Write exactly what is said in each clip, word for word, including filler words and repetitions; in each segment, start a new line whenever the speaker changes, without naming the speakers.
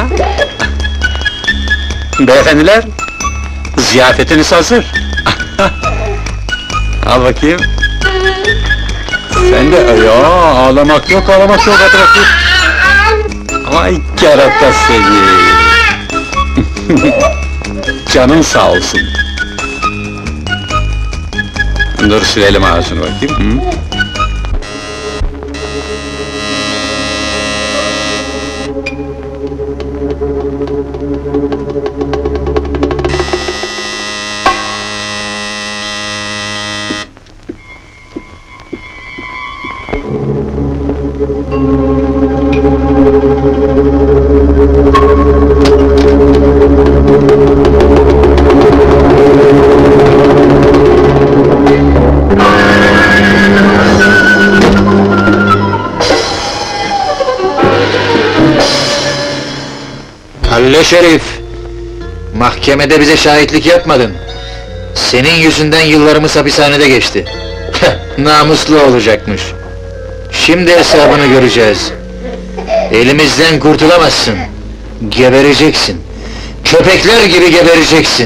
Ha? Beyefendiler, ziyafetiniz hazır. Al bakayım. Sen de, ya ağlamak yok, ağlamak yok, hadi bakayım. Ay kerata seni! Canın sağ olsun. Dur silelim ağzını bakayım. Hı?
Halle Şerif! Mahkemede bize şahitlik yapmadın. Senin yüzünden yıllarımız hapishanede geçti. Namuslu olacakmış. Şimdi hesabını göreceğiz. Elimizden kurtulamazsın. Gebereceksin. Köpekler gibi gebereceksin.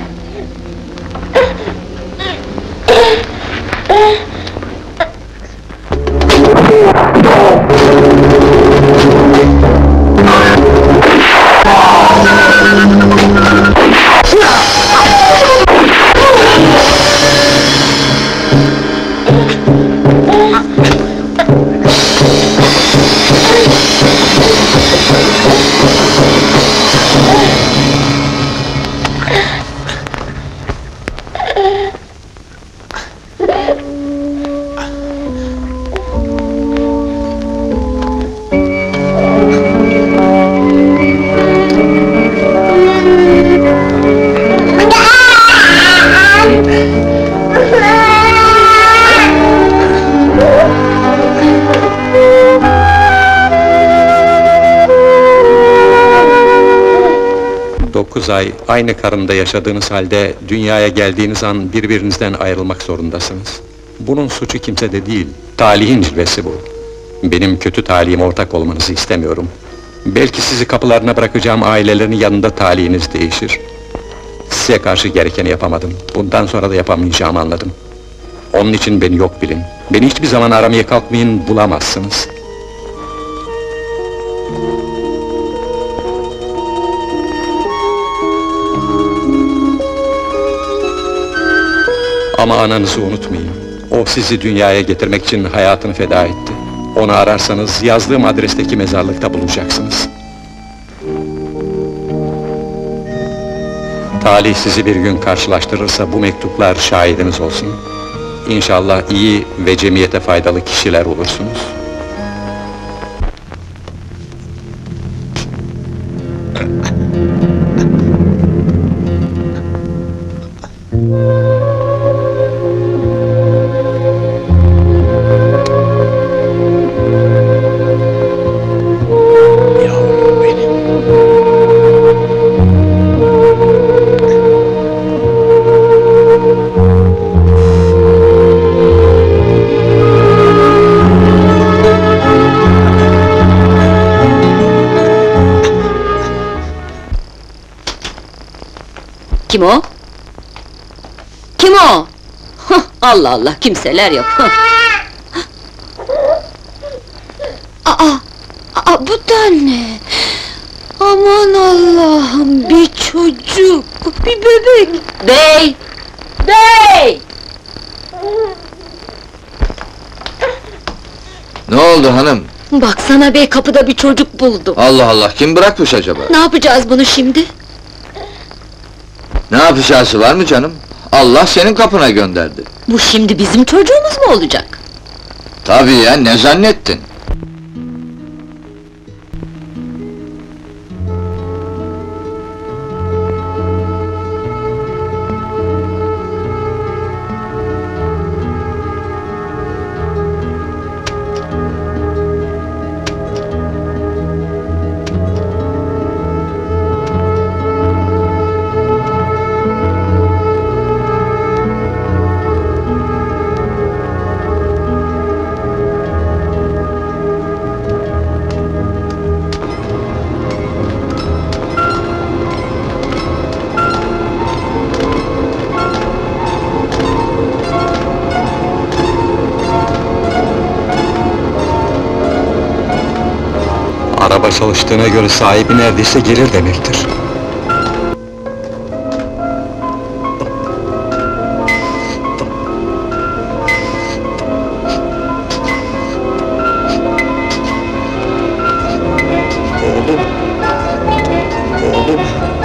Dokuz ay aynı karında yaşadığınız halde dünyaya geldiğiniz an birbirinizden ayrılmak zorundasınız. Bunun suçu kimsede değil, talihin cilvesi bu. Benim kötü talihime ortak olmanızı istemiyorum. Belki sizi kapılarına bırakacağım ailelerin yanında talihiniz değişir. Size karşı gerekeni yapamadım, bundan sonra da yapamayacağımı anladım. Onun için beni yok bilin, beni hiçbir zaman aramaya kalkmayın, bulamazsınız. Ama ananızı unutmayın. O sizi dünyaya getirmek için hayatını feda etti. Onu ararsanız yazdığım adresteki mezarlıkta bulacaksınız. Talih sizi bir gün karşılaştırırsa bu mektuplar şahidiniz olsun. İnşallah iyi ve cemiyete faydalı kişiler olursunuz.
Kim o? Kim o? Hah, Allah Allah, kimseler yok. Hah. Aa, aa, bu da ne? Aman Allah'ım, bir çocuk, bir bebek! Bey! Bey!
Ne oldu hanım?
Baksana bey, kapıda bir çocuk buldum.
Allah Allah, kim bırakmış acaba?
Ne yapacağız bunu şimdi?
Ne yapacağız var mı canım? Allah senin kapına gönderdi.
Bu şimdi bizim çocuğumuz mu olacak?
Tabii ya, ne zannettin?
burada çalıştığına göre sahibi neredeyse gelir demektir. Oğlum! Oğlum!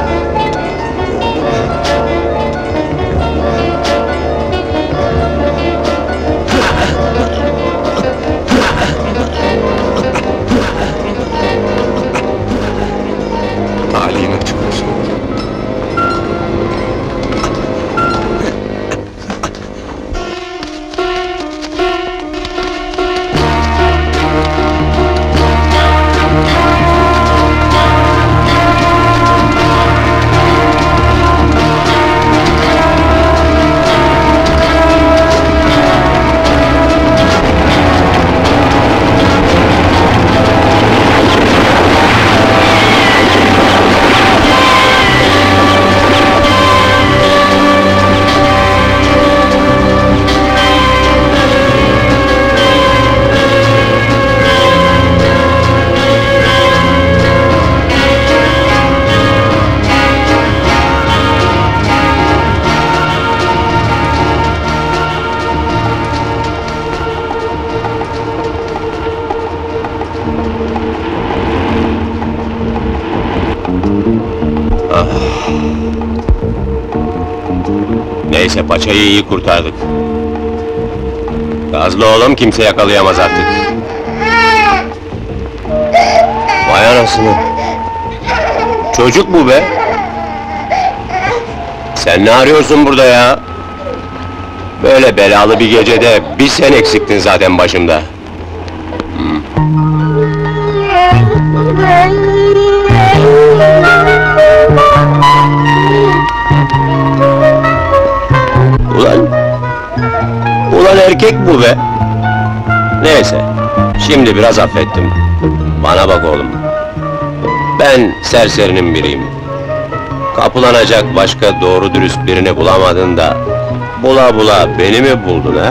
Talihin açık olsun.
Neyse, paçayı iyi kurtardık. Gazlı oğlum, kimse yakalayamaz artık. Vay anasını! Çocuk bu be! Sen ne arıyorsun burada ya? Böyle belalı bir gecede bir sen eksiktin zaten başımda. Ulan! Ulan erkek bu be! Neyse, şimdi biraz affettim. Bana bak oğlum. Ben serserinin biriyim. Kapılanacak başka doğru dürüst birini bulamadın da... Bula bula beni mi buldun ha?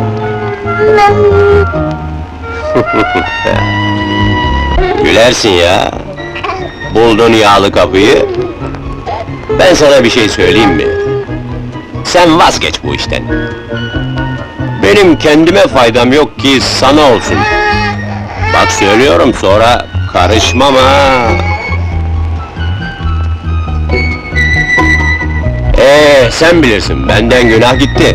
Gülersin ya! Buldun yağlı kapıyı! Ben sana bir şey söyleyeyim mi? Sen vazgeç bu işten! Benim kendime faydam yok ki sana olsun! Bak söylüyorum, sonra karışmam ha! Ee, sen bilirsin, benden günah gitti!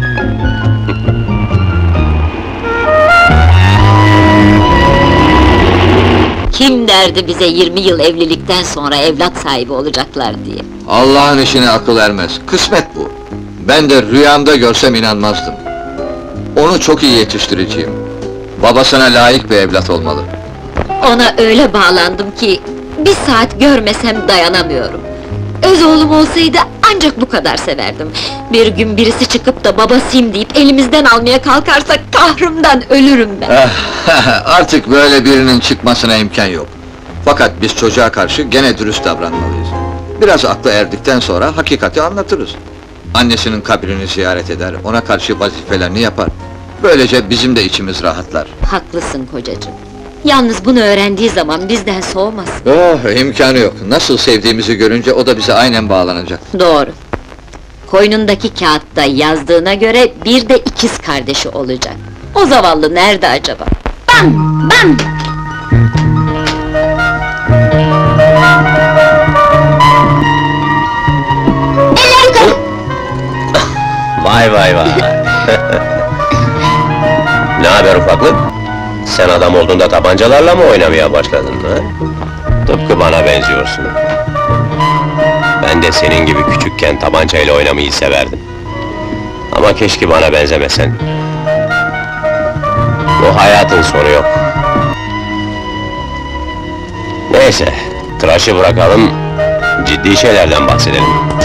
Kim derdi bize yirmi yıl evlilikten sonra evlat sahibi olacaklar diye?
Allah'ın işine akıl ermez, kısmet bu. Ben de rüyamda görsem inanmazdım. Onu çok iyi yetiştireceğim. Babasına layık bir evlat olmalı.
Ona öyle bağlandım ki... Bir saat görmesem dayanamıyorum. Öz oğlum olsaydı ancak bu kadar severdim. Bir gün birisi çıkıp da babasıyım deyip elimizden almaya kalkarsa kahrımdan ölürüm ben.
Artık böyle birinin çıkmasına imkan yok. Fakat biz çocuğa karşı gene dürüst davranmalıyız. Biraz aklı erdikten sonra hakikati anlatırız. Annesinin kabrini ziyaret eder, ona karşı vazifelerini yapar. Böylece bizim de içimiz rahatlar.
Haklısın kocacığım. Yalnız bunu öğrendiği zaman bizden soğumaz.
Oh, imkanı yok. Nasıl sevdiğimizi görünce o da bize aynen bağlanacak.
Doğru. Koynundaki kağıtta yazdığına göre bir de ikiz kardeşi olacak. O zavallı nerede acaba? Bam! Bam! Eller yukarı!
Vay vay vay! Ne haber ufaklık? Sen adam olduğunda tabancalarla mı oynamaya başladın ha? Tıpkı bana benziyorsun. Ben de senin gibi küçükken tabancayla oynamayı severdim. Ama keşke bana benzemesen. Bu hayatın sonu yok. Neyse, tıraşı bırakalım, ciddi şeylerden bahsedelim.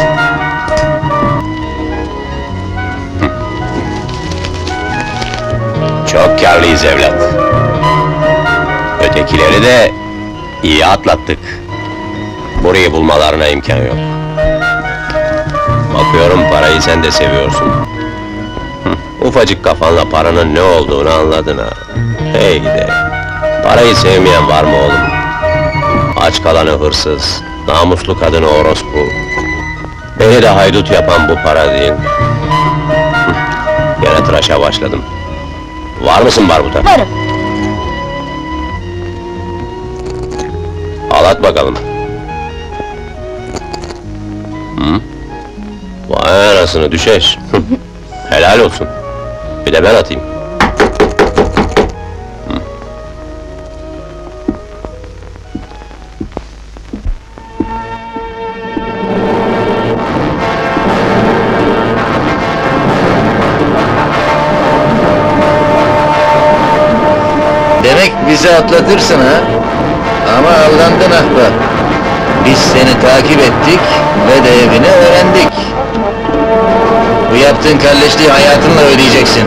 Çok kârlıyız evlat. Ötekileri de iyi atlattık. Burayı bulmalarına imkan yok. Bakıyorum parayı sen de seviyorsun. Hı, ufacık kafanla paranın ne olduğunu anladın ha. Hey gide. Parayı sevmeyen var mı oğlum? Aç kalanı hırsız, namuslu kadını orospu. Beni de haydut yapan bu para değil. Hıh, Gene tıraşa başladım. Var mısın barbuta?
Varım.
Al at bakalım. Hı? Vay anasını düşeş! Hıh, Helal olsun! Bir de ben atayım. Hı.
Demek bizi atlatırsın ha? Ama aldandın ahbap. Biz seni takip ettik ve de evini öğrendik. Bu yaptığın kalleşliği hayatınla ödeyeceksin.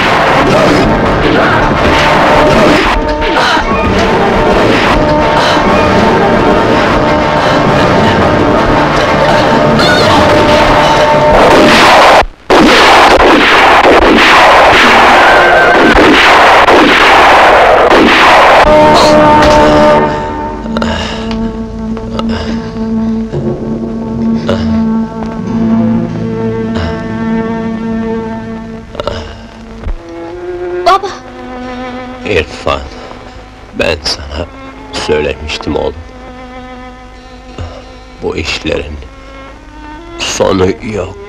Baba!
İrfan, ben sana söylemiştim oğlum. Bu işlerin sonu yok.